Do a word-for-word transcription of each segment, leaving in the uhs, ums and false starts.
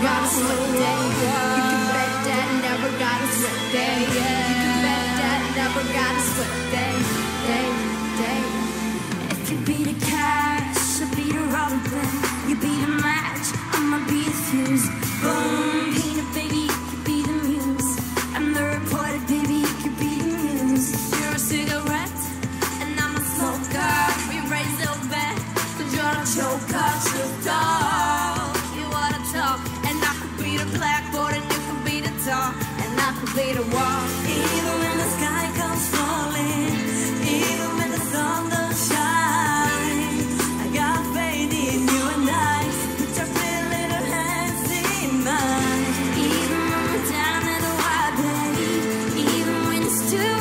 got a sweat day. You can bet that never got a sweat day. You can bet that never got a sweat day. Day, day. If you be the cash, I'll be the rubber band. You be the match, I'ma be the fuse. Boom, peanut baby, you could be the muse. I'm the reporter, baby, you could be the news. You're a cigarette, and I'm a smoker. We raise the bed, cause you're a joker, true dog. You wanna talk, and I could be the blackboard, and you could be the top, and I could be the wall. Even when the sky comes falling, even when the sun don't shine, I got faith in you and I. Put your pretty little hands in mine. Even when we're down in the wild, baby, even when it's too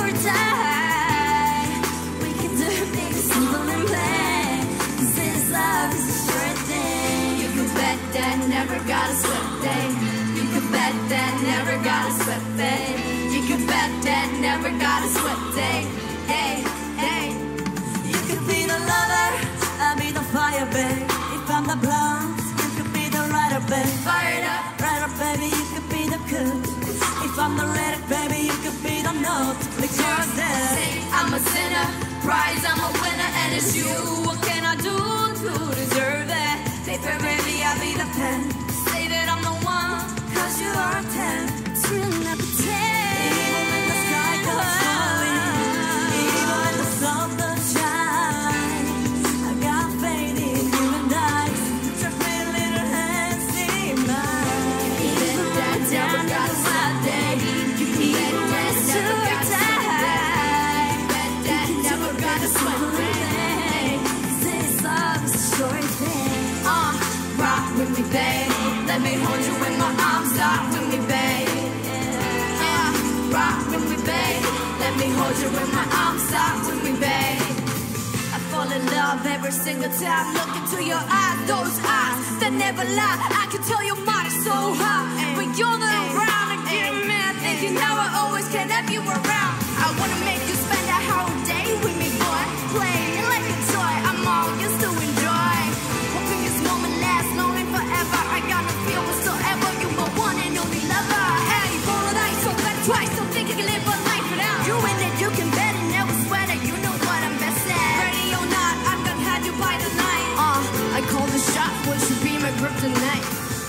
tight, we can do things simple and plain. Cause this love is a sure thing. You can bet that never got a sweat day. You can bet that never got a sweat day. You can bet that never got a sweat day. Hey, hey. You could be the lover, I'll be the fire, babe. If I'm the blonde, you could be the rider, babe. Fired up, rider, baby, you could be the cool. If I'm the lyric, baby, you could be the note. Like you're there. I'm a sinner, prize, I'm a winner, and it's you. What can I do to deserve it? Paper, baby, I'll be the pen. Say that I'm the one, cause you are a ten. It's really not pretend. Even when the sky comes falling, even when the sun don't shine, I got faith in you and I. Put your pretty little hands in mine. Even that never got a sweat day. You can bet that never got a sweat day. Bet that never got a sweat day. This love is a short thing. Uh, rock with me, babe. Let me hold you in my arms. Rock with me, babe. Yeah, rock with me, babe. Let me hold you in my arms. Rock with me, babe. I fall in love every single time. Look into your eyes, those eyes that never lie. I can tell your mind is so hot. When you're not around, I get mad, thinking how I always can have you around. I wanna make you spend a whole day with me, boy. Playing like a toy, I'm all used to enjoy. Hoping this moment lasts only forever. I gotta feel whatsoever. You my one and only lover. Hey, roll the dice, so bet twice. Don't think you can live a life without you in it. You can bet and never sweat it. You know what I'm best at. Ready or not, I'm gonna have you by the night. Uh, I call the shot. Would you be my kryptonite?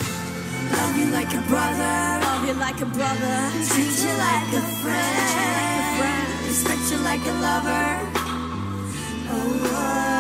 Love you like a brother. Love you like a brother. Treat you like a friend. Respect you like a lover. Oh, oh.